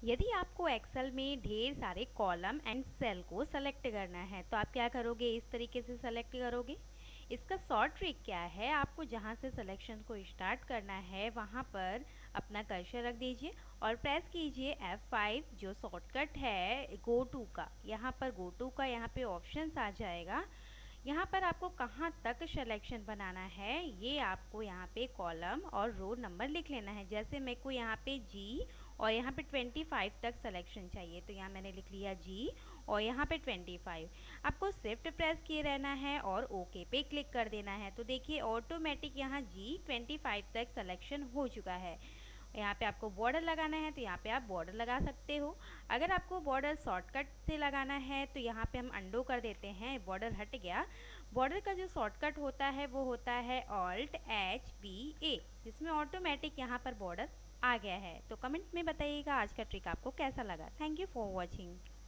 यदि आपको एक्सेल में ढेर सारे कॉलम एंड सेल को सेलेक्ट करना है तो आप क्या करोगे, इस तरीके से सेलेक्ट करोगे। इसका शॉर्ट ट्रिक क्या है, आपको जहाँ से सिलेक्शन को स्टार्ट करना है वहाँ पर अपना कर्सर रख दीजिए और प्रेस कीजिए F5, जो शॉर्टकट है गो टू का। यहाँ पर गो टू का यहाँ पे ऑप्शंस आ जाएगा। यहाँ पर आपको कहाँ तक सिलेक्शन बनाना है ये आपको यहाँ पे कॉलम और रो नंबर लिख लेना है। जैसे मेरे को यहाँ पे जी और यहाँ पे 25 तक सिलेक्शन चाहिए तो यहाँ मैंने लिख लिया जी और यहाँ पे 25। आपको शिफ्ट प्रेस किए रहना है और ओके पे क्लिक कर देना है। तो देखिए ऑटोमेटिक यहाँ जी 25 तक सिलेक्शन हो चुका है। यहाँ पे आपको बॉर्डर लगाना है तो यहाँ पे आप बॉर्डर लगा सकते हो। अगर आपको बॉर्डर शॉर्टकट से लगाना है तो यहाँ पे हम अंडो कर देते हैं, बॉर्डर हट गया। बॉर्डर का जो शॉर्टकट होता है वो होता है Alt+H+B+A, जिसमें ऑटोमेटिक यहाँ पर बॉर्डर आ गया है। तो कमेंट में बताइएगा आज का ट्रिक आपको कैसा लगा। Thank you for watching.